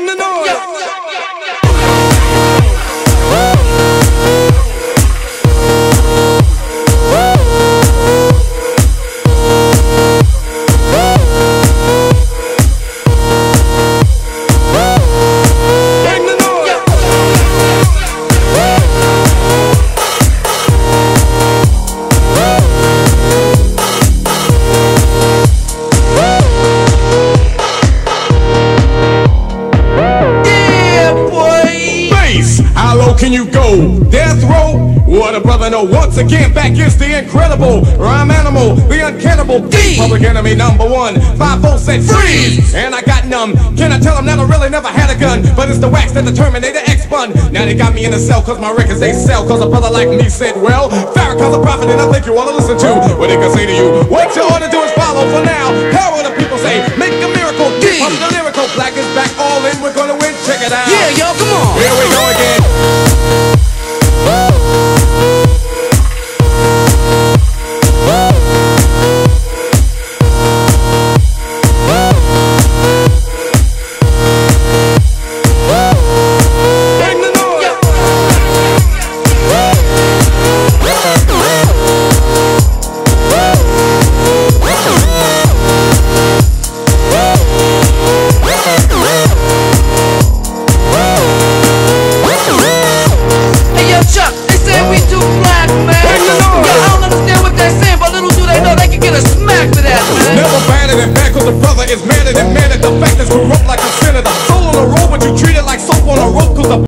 Bring the noise. How low can you go? Death row? What a brother know. Once again, back is the incredible rhyme animal, the uncannibal D. Public enemy number one. 5-0 said freeze, and I got numb. Can I tell them that I really never had a gun? But it's the wax that the Terminator X spun. Now they got me in the cell cause my records they sell. Cause a brother like me said, well, Farrakhan's a prophet and I think you wanna listen to what they can say to you. What you ought to do is follow for now. How will the people say? Make a miracle. D. Pump the lyrical. Black is back all in. We're gonna win. Check it out. Yeah, y'all, come on. Here we